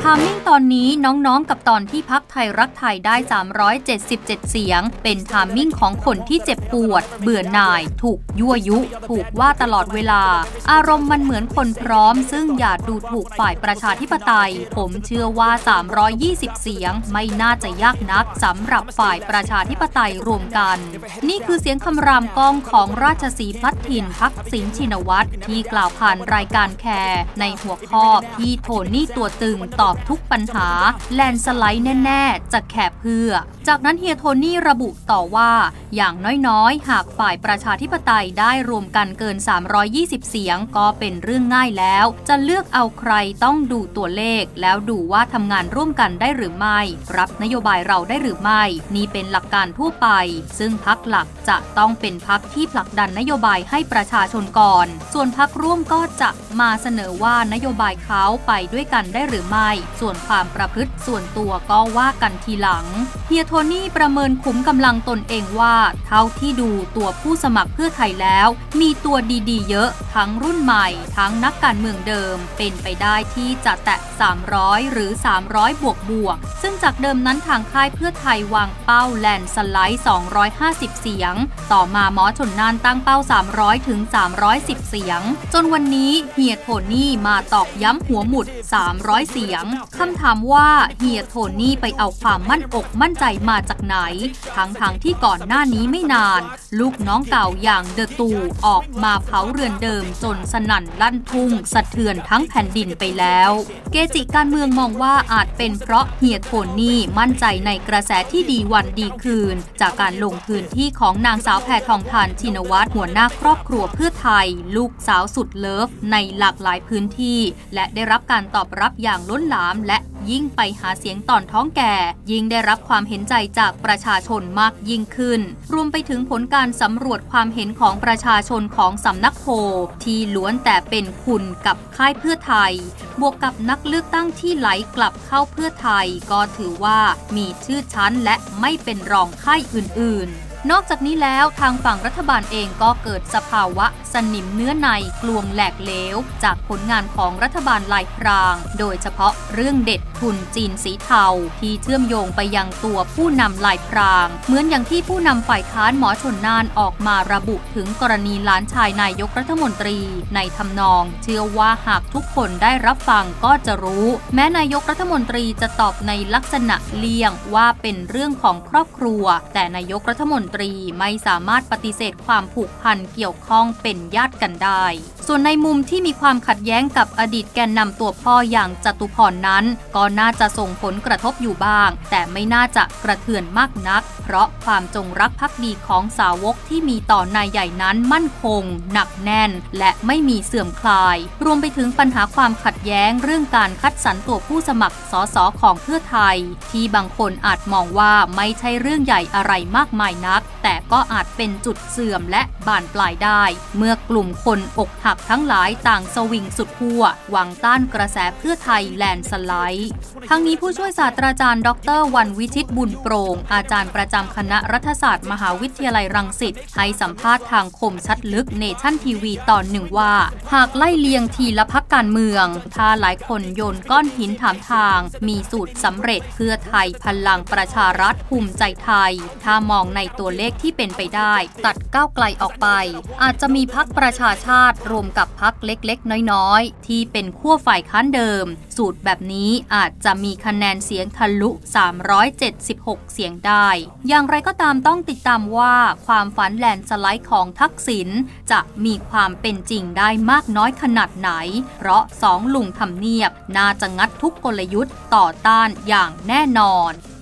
ามมิ่งตอนนี้น้องๆกับตอนที่พรรคไทยรักไทยได้377เสียงเป็นไทามมิ่งของคนที่เจ็บปวดเบื่อหน่ายถูกยั่วยุถูกว่าตลอดเวลาอารมณ์มันเหมือนคนพร้อมซึ่งอย่าดูถูกฝ่ายประชาธิปไตยผมเชื่อว่า320เสียงไม่น่าจะยากนักสำหรับฝ่ายประชาธิปไตยรวมกันนี่คือเสียงคำรามก้องของราชสีห์พลัดถิ่นทักษิณชินวัตรที่กล่าวผ่านรายการแคร์ในหัวข้อที่โทนี่ตัวตึงตอบทุกปัญหาแลนสไลด์แน่ๆจะแคร์เพื่อจากนั้นเฮียโทนี่ระบุต่อว่าอย่างน้อยๆหากฝ่ายประชาธิปไตยได้รวมกันเกิน320เสียงก็เป็นเรื่องง่ายแล้วจะเลือกเอาใครต้องดูตัวเลขแล้วดูว่าทำงานร่วมกันได้หรือไม่รับนโยบายเราได้หรือไม่นี่เป็นหลักการทั่วไปซึ่งพรรคหลักจะต้องเป็นพรรคที่ผลักดันนโยบายให้ประชาชนก่อนส่วนพรรคร่วมก็จะมาเสนอว่านโยบายเขาไปด้วยกันได้หรือไม่ส่วนความประพฤติส่วนตัวก็ว่ากันทีหลังเฮียโทนี่ประเมินขุมกำลังตนเองว่าเท่าที่ดูตัวผู้สมัครเพื่อไทยแล้วมีตัวดีๆเยอะทั้งรุ่นใหม่ทั้งนักการเมืองเดิมเป็นไปได้ที่จะแตะ300หรือ300บวกซึ่งจากเดิมนั้นทางค่ายเพื่อไทยวางเป้าแลนสไลด์250เสียงต่อมาหมอชลน่านตั้งเป้า300ถึง310เสียงจนวันนี้เฮียโทนี่มาตอกย้ำหัวหมุด300เสียงคำถามว่าเฮียโทนี่ไปเอาความมั่นอกมั่นใจมาจากไหนทั้งที่ก่อนหน้านี้ไม่นานลูกน้องเก่าอย่างเดอะตู่ออกมาเผาเรือนเดิมจนสนั่นลั่นทุ่งสะเทือนทั้งแผ่นดินไปแล้วเกจิการเมืองมองว่าอาจเป็นเพราะเฮียโทนี่มั่นใจในกระแสที่ดีวันดีคืนจากการลงพื้นที่ของนางสาวแพทองธารชินวัตรหัวหน้าครอบครัวเพื่อไทยลูกสาวสุดเลิฟในหลากหลายพื้นที่และได้รับการตอบรับอย่างล้นหลามและยิ่งไปหาเสียงตอนท้องแก่ยิ่งได้รับความเห็นใจจากประชาชนมากยิ่งขึ้นรวมไปถึงผลการสำรวจความเห็นของประชาชนของสำนักโพลที่ล้วนแต่เป็นคุณกับค่ายเพื่อไทยบวกกับนักเลือกตั้งที่ไหลกลับเข้าเพื่อไทยก็ถือว่ามีชื่อชั้นและไม่เป็นรองค่ายอื่นๆนอกจากนี้แล้วทางฝั่งรัฐบาลเองก็เกิดสภาวะสนิมเนื้อในกลวงแหลกเหลวจากผลงานของรัฐบาลลายพรางโดยเฉพาะเรื่องเด็ดทุนจีนสีเทาที่เชื่อมโยงไปยังตัวผู้นำลายพรางเหมือนอย่างที่ผู้นำฝ่ายค้านหมอชลน่านออกมาระบุถึงกรณีหลานชายนายกรัฐมนตรีในทำนองเชื่อว่าหากทุกคนได้รับฟังก็จะรู้แม้นายกรัฐมนตรีจะตอบในลักษณะเลี่ยงว่าเป็นเรื่องของครอบครัวแต่นายกรัฐมนตรีไม่สามารถปฏิเสธความผูกพันเกี่ยวข้องเป็นญาติกันได้ส่วนในมุมที่มีความขัดแย้งกับอดีตแกนนำตัวพ่ออย่างจตุพรนั้นก็น่าจะส่งผลกระทบอยู่บ้างแต่ไม่น่าจะกระเทือนมากนักเพราะความจงรักภักดีของสาวกที่มีต่อนายใหญ่นั้นมั่นคงหนักแน่นและไม่มีเสื่อมคลายรวมไปถึงปัญหาความขัดแย้งเรื่องการคัดสรรตัวผู้สมัครสสของเพื่อไทยที่บางคนอาจมองว่าไม่ใช่เรื่องใหญ่อะไรมากมายนักแต่ก็อาจเป็นจุดเสื่อมและบานปลายได้เมื่อกลุ่มคนอกหักทั้งหลายต่างสวิงสุดขั้วหวังต้านกระแสเพื่อไทยแลนสไลด์ทั้งนี้ผู้ช่วยศาสตราจารย์ดร.วันวิชิตบุญโปร่งอาจารย์ประจำคณะรัฐศาสตร์มหาวิทยาลัยรังสิตให้สัมภาษณ์ทางคมชัดลึกเนชั่นทีวีตอนหนึ่งว่าหากไล่เลียงทีละพรรคการเมืองถ้าหลายคนโยนก้อนหินถามทางมีสูตรสำเร็จเพื่อไทยพลังประชารัฐภูมิใจไทยถ้ามองในตัวเลขที่เป็นไปได้ตัดก้าวไกลออกไปอาจจะมีพรรคประชาชาติรวมกับพรรคเล็กๆน้อยๆที่เป็นขั้วฝ่ายค้านเดิมสูตรแบบนี้อาจจะมีคะแนนเสียงทะลุ376เสียงได้อย่างไรก็ตามต้องติดตามว่าความฝันแลนสไลด์ของทักษิณจะมีความเป็นจริงได้มากน้อยขนาดไหนเพราะ2ลุงทำเนียบน่าจะงัดทุกกลยุทธ์ต่อต้านอย่างแน่นอน